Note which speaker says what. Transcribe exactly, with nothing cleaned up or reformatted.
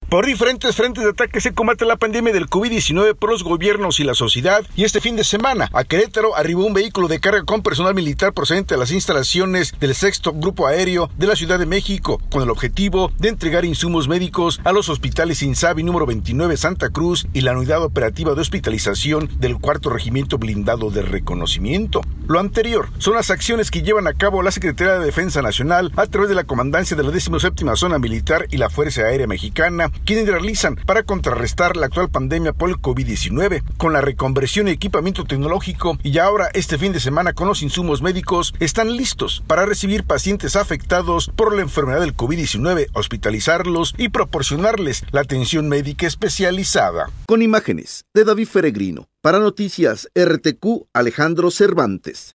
Speaker 1: Por diferentes frentes de ataque se combate la pandemia del COVID diecinueve por los gobiernos y la sociedad, y este fin de semana a Querétaro arribó un vehículo de carga con personal militar procedente de las instalaciones del sexto Grupo Aéreo de la Ciudad de México, con el objetivo de entregar insumos médicos a los hospitales INSABI número veintinueve Santa Cruz y la unidad operativa de hospitalización del cuarto Regimiento Blindado de Reconocimiento. Lo anterior son las acciones que llevan a cabo la Secretaría de Defensa Nacional a través de la Comandancia de la decimoséptima Zona Militar y la Fuerza Aérea Mexicana, quienes realizan para contrarrestar la actual pandemia por el COVID diecinueve, con la reconversión y equipamiento tecnológico, y ahora este fin de semana con los insumos médicos están listos para recibir pacientes afectados por la enfermedad del COVID diecinueve, hospitalizarlos y proporcionarles la atención médica especializada.
Speaker 2: Con imágenes de David Peregrino, para Noticias R T Q, Alejandro Cervantes.